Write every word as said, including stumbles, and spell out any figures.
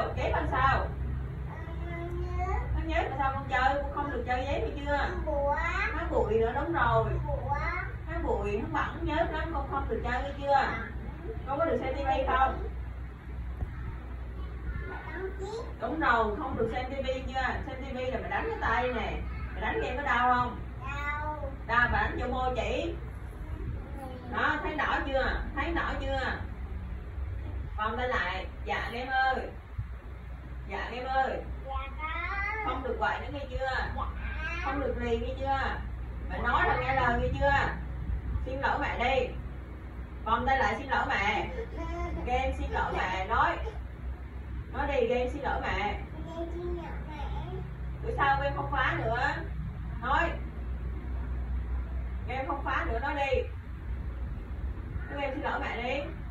sao? Giấy bằng sao? Nó nhớ mà sao con chơi? Con không được chơi giấy hay chưa? Nó bụi nữa, đúng rồi. Nó bụi, nó bẩn, nhớ lắm, con không được chơi hay chưa? Con có được xem tivi không? Đúng rồi, không được xem tivi chưa? Xem tivi là mày đánh cái tay nè. Mày đánh em có đau không? Đau. Đau, bà đánh vô môi chỉ. Đó, thấy đỏ chưa? Thấy đỏ chưa? Con tay lại. Dạ em ơi. Dạ em ơi. Không được quậy nữa nghe chưa? Không được lì nghe chưa? Mẹ nói là nghe lời nghe chưa? Xin lỗi mẹ đi. Con tay lại xin lỗi mẹ. Game xin lỗi mẹ. Nói. Nói đi, game xin lỗi mẹ. Bữa sau game không phá nữa. Nói. Game không phá nữa, nói đi. Game xin lỗi mẹ đi.